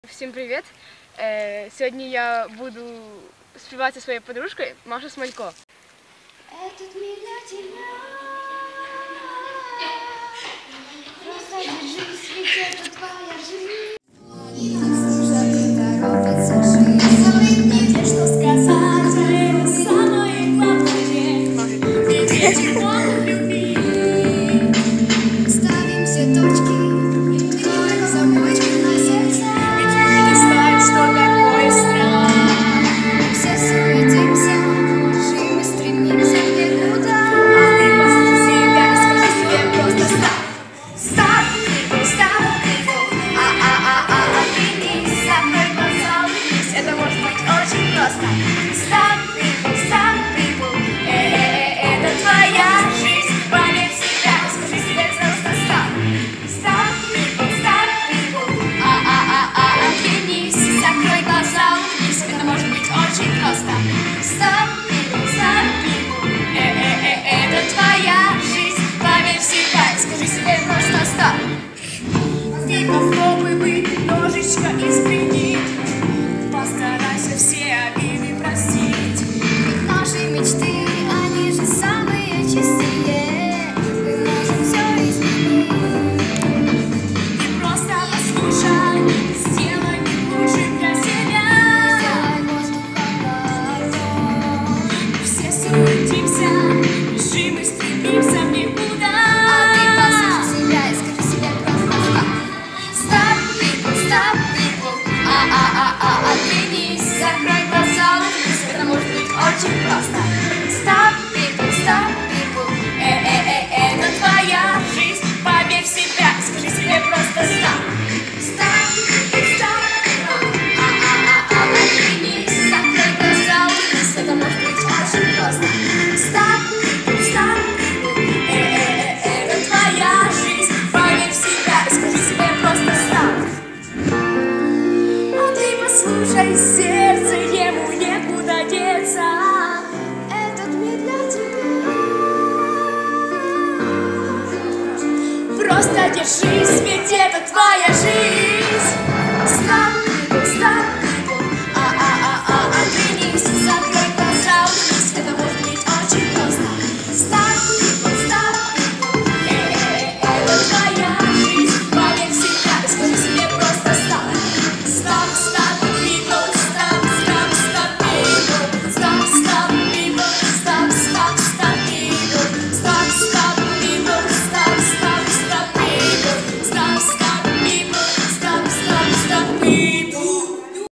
Всім привіт! Сьогодні я буду співати зі своєю подружкою Машою Смалько. Этот мир для тебя. Просто держись, ведь это твоя жизнь. Закрыта торопится жизнь. Говорит мне, что сказать, а это самое главное. Ведь я не могу любить. Ставим все точки, делаем замочки на сердце. Ведь мы не знаем, что такое страх. Все суетимся, мы стремимся в никуда. А ты после себя скажи себе просто стоп. Стоп, стоп, отринись, закрой глаза, улыбнись. Это может быть очень просто. Стоп, это твоя жизнь. Поверь в себя, скажи себе просто стоп. Стоп, отринись, закрой глаза, улыбнись. Это может быть очень просто. Стоп, это твоя жизнь. Поверь в себя, скажи себе просто стоп. Ты попробуй быть немножечко изменить. Постарайся все обиды простить. Ведь наши мечты, они же самые чистые. Мы можем все изменить. Ты просто послушай, сделай лучше для себя. Сделай воздух холодным. Все суетимся, бежим и стремимся в никуда. А ты послушай себя и скажи себе просто стоп. Стоп, отринись, закрой глаза, улыбнись. Это может быть очень просто. Стоп, это твоя жизнь. Поверь в себя, скажи себе просто стоп. Стоп, отринись, закрой глаза, улыбнись. Это может быть очень просто. Стоп, это твоя жизнь. Поверь в себя, скажи себе просто стоп. Послушай сердце, ему некуда деться. Этот мир для тебя. Просто держись, ведь это твоя жизнь.